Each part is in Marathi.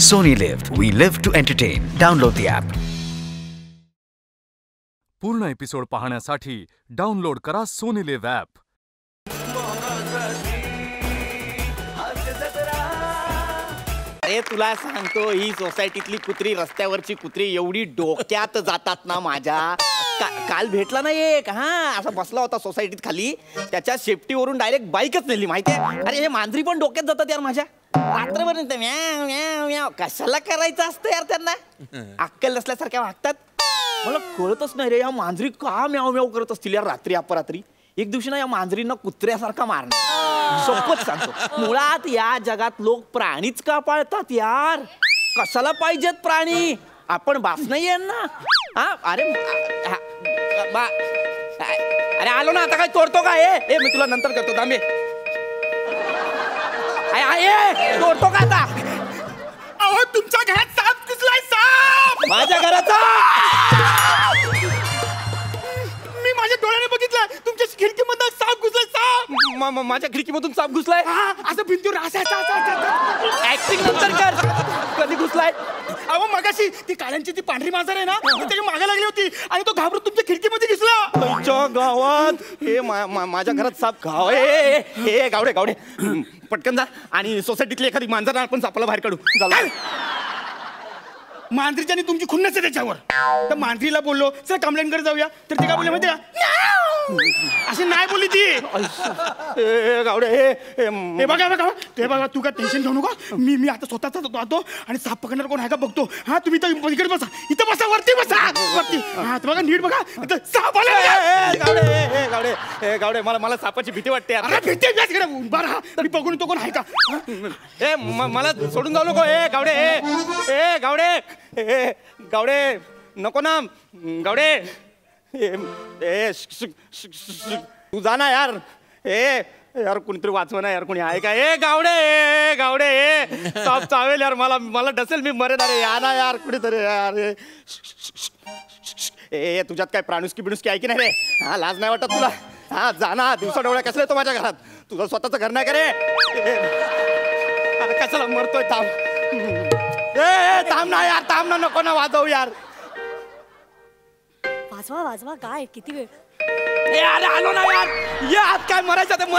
Sony LIV. We live to entertain. Download the app. पूर्ण एपिसोड पाहण्यासाठी डाउनलोड करा सोनी लिव्ह ॲप. अरे तुला सांगतो, ही सोसायटीतली कुत्री, रस्त्यावरची कुत्री एवढी डोक्यात जातात ना माझ्या. काल भेटला ना एक, असा बसला होता सोसायटीत खाली, त्याच्या सेफ्टीवरून डायरेक्ट बाईकच नेली माहितीये. अरे हे मांजरी पण डोक्यात जातात यार माझ्या. रात्रभर म्याव म्याव म्याव कशाला करायचं असतं यार त्यांना. अक्कल नसल्यासारख्या वागतात. मला कळतच नाही रे, या मांजरी का म्याव म्याव करत असतील यार रात्री अपरात्री. एक दिवशी ना या मांजरींना कुत्र्यासारखा मारणार. सोपच सांगतो, मुळात या जगात लोक प्राणीच का पाळतात यार. कशाला पाहिजेत प्राणी, आपण बास नाही आहे ना. अरे अरे आलो ना, आता काय तोडतो का. ए मी तुला नंतर करतो थांबे. तोडतो का आता. अहो तुमच्या घरात साप घुसलाय. साप माझ्या घराचा. मी माझ्या डोळ्याने बघितलं, तुमच्या खिडकीमधून साप घुसलाय. साप माझ्या खिडकीमधून साप घुसलाय. असं भिंतीवर असायचा. ऍक्टिंग नंतर कर. कधी घुसलाय. अहो मगाशी ती काळ्यांची ती पांढरी मांजर आहे ना, ती त्याच्या मागे लागली होती आणि तो घाबरून तुमच्या खिडकीमध्ये घुसला. तुमच्या गावात हे माझ्या घरात साप गाव. हे गावडे गावडे पटकन जा आणि सोसायटीतली एखादी मांजर आपण सापाला बाहेर काढू. मांजरीच्याने तुमची खुन्नस आहे त्याच्यावर. तर मांजरीला बोललो सर कंप्लेंटकडे जाऊया, तर ते काय बोलले माहिती का, अशी नाही बोलली ती. गावडे हे बघा बघा ते बघा, तू काय टेन्शन घेऊ नका. मी आता स्वतःच जातो आणि साप पकडणार कोण आहे का बघतो. तुम्ही तर इकडे बसा, इथं बसा, वरती बसा, वरती. बघा नीट बघा, साप आला. गावडे गावडे गावडे मला सापाची भीती वाटते. अरे भीती बरं, मी बघून तो कोण आहे का. मला सोडून जाऊ नको. गावडे गावडे गावडे नको ना गावडे. तू जा ना यार. यार कोणीतरी वाचव ना यार, कोणी आहे का. गावडे गावडे साप चावेल यार, मला डसेल, मी मरेन. अरे या ना यार कुणीतरी यार. तुझ्यात काय प्राणुस्की बिणुस्की आहे की नाही रे. लाज नाही वाटत तुला. जा ना, दिवसा डोळ्या कसले येतो माझ्या घरात. तुझं स्वतःचं घर नाही का रे. कशाला मरतोय. थांब ना यार, थांब ना, नको ना वाजवू यार. वाजवा वाजवा काय, किती वेळ. यार आलो ना यार. या आत काय मरायचं ते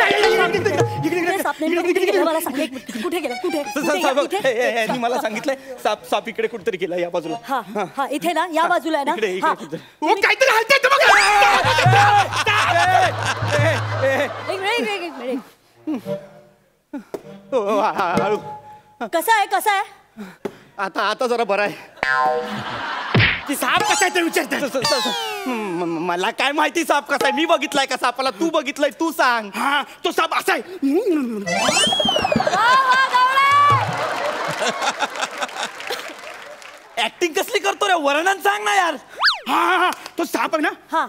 कुठे गेला. कुठे मला सांगितलंय साप इकडे कुठेतरी गेला या बाजूला. हा इथे ना, या बाजूला आहे ना. काहीतरी हलतंय. कसा आहे. आता जरा बरं आहे. ती साप कसा आहे ते विचारतात. मला काय माहिती साप कसा आहे. मी बघितलाय का सापाला. तू बघितलंय, तू सांग. तो साप असा आहे. ऍक्टिंग कसली करतो रे, वर्णन सांग ना यार. तो साप आहे ना.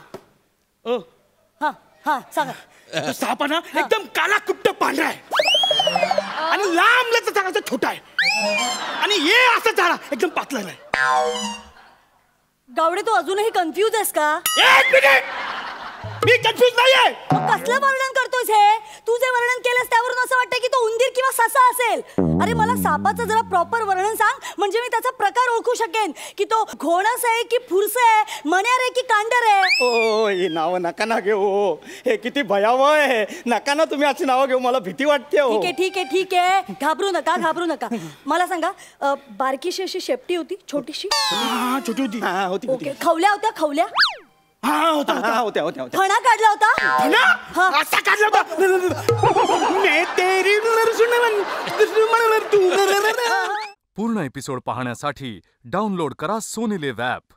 सांगा. तो साप आहे ना, एकदम काला कुट्ट पांढरा आहे आणि लांब लचक छोटा आहे आणि हे असं झाला एकदम पातळ आहे. गावडे तू अजूनही कन्फ्यूज आहेस का. एक मिनिट, मी कन्फ्यूज नाहीये. कसलं वर्णन करतोयस हे. तू जे वर्णन केलंस त्यावरून असं वाटतं की तो उंदीर किंवा ससा असेल. अरे मला सापाचं जरा प्रॉपर वर्णन सांग, म्हणजे मी त्याचा प्रकार ओळखू शकेन की तो घोणस आहे की फुरस आहे, मण्यार आहे की कांडर आहे. ओ ही नावं नका ना घेऊ. हे किती भयावह आहे. नका ना तुम्ही अशी नावं घेऊ, मला भीती वाटते. ठीक आहे. घाबरू नका. मला सांगा, बारकीशी अशी शेपटी होती, छोटीशी. छोटी होती. ओके. खवल्या होत्या. होत्या. फणा काढला होता. असा काढला होता. पूर्ण एपिसोड पाहण्यासाठी डाउनलोड करा सोनी लिव्ह ॲप.